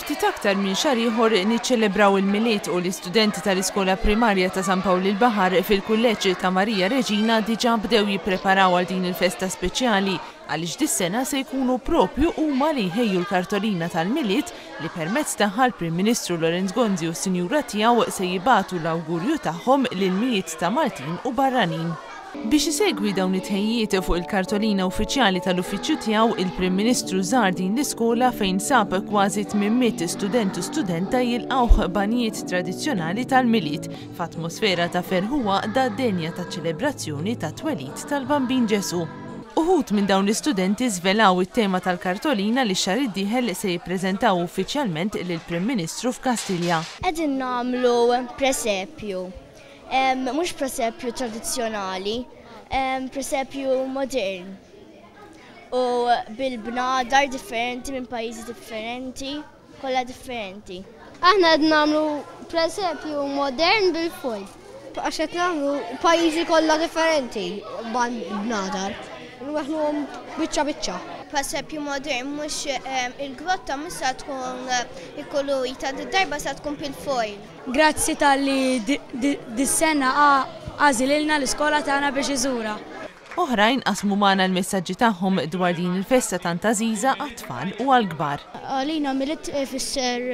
Ftit aktar minn xahar ieħor niċċelebraw il-miliet u l-istudenti tal-Iskola Primarja ta' San Pawli l-Baħar fil-Kulleġġ ta' Marija Reġina diġà bdew jippreparaw għal din il-festa speċjali għaliex dis-sena se jkunu proprju huma li jħejju l-kartolina tal-miliet li permezz tagħha l-Prim Ministru Lorenz Gonzi u s-Sinjura tiegħu se jibagħtu l-awgurju tagħhom lil-miliet ta' Maltin u barranin. Biex isegwi dawn it-tħejjiet fuq il-kartolina uffiċjali tal-uffiċċju tiegħu, il-Prim Ministru żar din l-iskola fejn sab kważi 800 student u studenta jilqgħu banijiet tradizzjonali tal-miliet f'atmosfera ta' ferħuwa denja ta' ċelebrazzjoni ta' twelid tal-Bambin Ġesu. Uħud minn dawn l-istudenti żvelaw it-tema tal-kartolina li x-xahar id-dieħel se jippreżentaw uffiċjalment lill-Prim Ministru f'Kastilja. Qegħdin nagħmlu presepju. Mhux presepju tradizzjonali, presepju modern. U bil-bnadar differenti minn pajjiżi differenti, kollha differenti. Aħna qed nagħmlu presepju modern bil-full. Għax qed nagħmlu pajjiżi kollha differenti b'nadar. Nwaħnuhom biċċa. Presepju modern mhux il-grotta mhux se tkun ikkolorita, darba se tkun bil-foil. Grazzi tal-li dis-sena għażililna l-iskola tagħna biex iżura. Oħrajn qasmu magħna l-messaġġi tagħhom dwar din il-festa tant għażiża għat-tfal u għall-kbar. Għalina miliet ifisser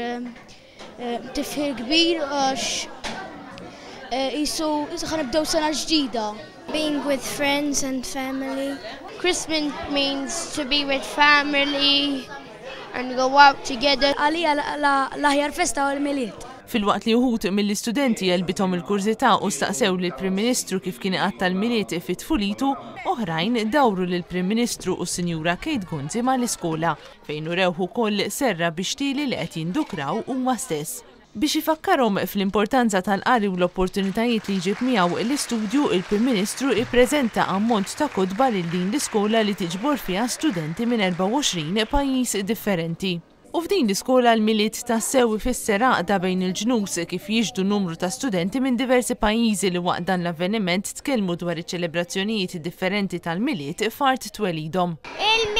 tifħir kbir għax qisu ħanibdew sena ġdida. Being with friends and family. Christmas means to be with family and go out together. Għalija l-aħjar festa u l-miliet. Fil-waqt li uħud mill-istudenti jelbithom il-kurzità u staqsew lill-Prim Ministru kif kien iqatta l-miliet fit-tfulitu, oħrajn dawru lill-Prim Ministru u s-Sinjura Kate Gunzi mal-iskola fejn urewh ukoll serra bixtieli li qed jindukraw huma stess. Biex ifakkarhom fl-importanza tal-qari u l-opportunitajiet li jġib miegħu l-istudju, il-Prim Ministru ippreżenta ammont ta' kotba lil din l-iskola li tiġbor fiha studenti minn 24 pajjiż differenti. U f'din l-iskola l-miliet tassew ifisser għaqda bejn il-ġnus kif jiġdu numru ta' studenti minn diversi pajjiżi li waqt dan l-avveniment tkellmu dwar iċ-ċelebrazzjonijiet differenti tal-miliet f'art twelidhom.